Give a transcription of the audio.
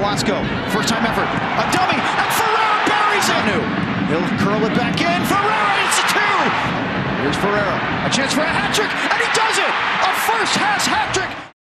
Velasco, first time effort, a dummy, and Ferreira buries it! He'll curl it back in, Ferreira, it's a 2! Here's Ferreira, a chance for a hat trick, and he does it! A first-pass hat trick!